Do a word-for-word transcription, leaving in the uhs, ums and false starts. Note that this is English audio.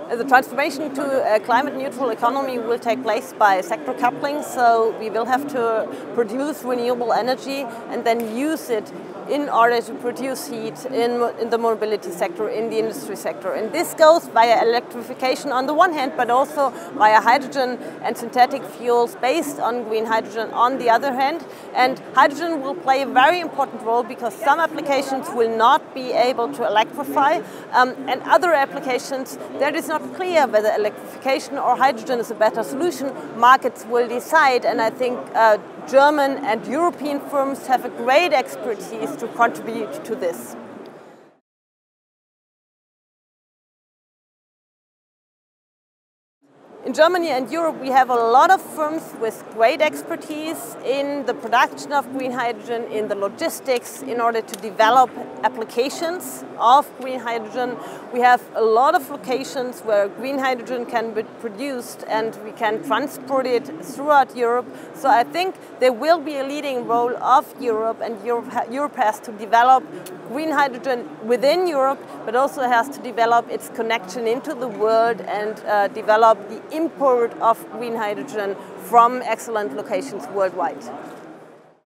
The transformation to a climate-neutral economy will take place by sector coupling, so we will have to produce renewable energy and then use it in order to produce heat in, in the mobility sector, in the industry sector. And this goes via electrification on the one hand, but also via hydrogen and synthetic fuels based on green hydrogen on the other hand. And hydrogen will play a very important role because some applications will not be able to electrify, um, and other applications there is not clear whether electrification or hydrogen is a better solution. Markets will decide, and I think uh, German and European firms have a great expertise to contribute to this. In Germany and Europe, we have a lot of firms with great expertise in the production of green hydrogen, in the logistics, in order to develop applications of green hydrogen. We have a lot of locations where green hydrogen can be produced and we can transport it throughout Europe. So I think there will be a leading role of Europe, and Europe, ha Europe has to develop green hydrogen within Europe, but also has to develop its connection into the world and uh, develop the import of green hydrogen from excellent locations worldwide.